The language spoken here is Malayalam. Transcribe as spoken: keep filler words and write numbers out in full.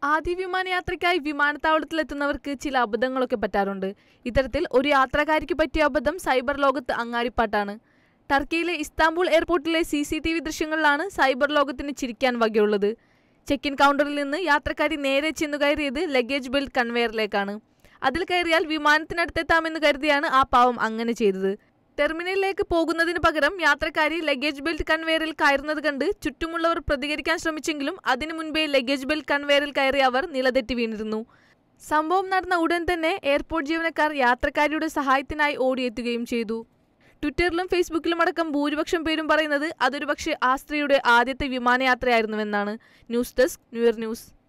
ആദ്യ വിമാനയാത്രയ്ക്കായി വിമാനത്താവളത്തിലെത്തുന്നവർക്ക് ചില അബദ്ധങ്ങളൊക്കെ പറ്റാറുണ്ട്. ഇത്തരത്തിൽ ഒരു യാത്രക്കാരിക്ക് പറ്റിയ അബദ്ധം സൈബർ ലോകത്ത് അങ്ങാടിപ്പാട്ടാണ്. ടർക്കിയിലെ ഇസ്താംബുൾ എയർപോർട്ടിലെ സി സി ടി വി ദൃശ്യങ്ങളിലാണ് സൈബർ ലോകത്തിന് ചിരിക്കാൻ വകയുള്ളത്. ചെക്ക് ഇൻ കൗണ്ടറിൽ നിന്ന് യാത്രക്കാരി നേരെ ചെന്നു കയറിയത് ലഗേജ് ബെൽറ്റ് കൺവെയറിലേക്കാണ്. അതിൽ കയറിയാൽ വിമാനത്തിനടുത്തെത്താമെന്ന് കരുതിയാണ് ആ പാവം അങ്ങനെ ചെയ്തത്. ടെർമിനലിലേക്ക് പോകുന്നതിന് പകരം യാത്രക്കാരി ലഗേജ് ബെൽറ്റ് കൺവെയറിൽ കയറുന്നത് കണ്ട് ചുറ്റുമുള്ളവർ പ്രതികരിക്കാൻ ശ്രമിച്ചെങ്കിലും അതിനു മുൻപേ ലഗേജ് ബെൽറ്റ് കൺവെയറിൽ കയറി അവർ നിലതെറ്റി വീണിരുന്നു. സംഭവം നടന്ന ഉടൻ തന്നെ എയർപോർട്ട് ജീവനക്കാർ യാത്രക്കാരിയുടെ സഹായത്തിനായി ഓടിയെത്തുകയും ചെയ്തു. ട്വിറ്ററിലും ഫേസ്ബുക്കിലും അടക്കം ഭൂരിപക്ഷം പേരും പറയുന്നത് അതൊരു പക്ഷേ ആ സ്ത്രീയുടെ ആദ്യത്തെ വിമാനയാത്രയായിരുന്നുവെന്നാണ്. ന്യൂസ് ഡെസ്ക് ന്യൂയർ ന്യൂസ്.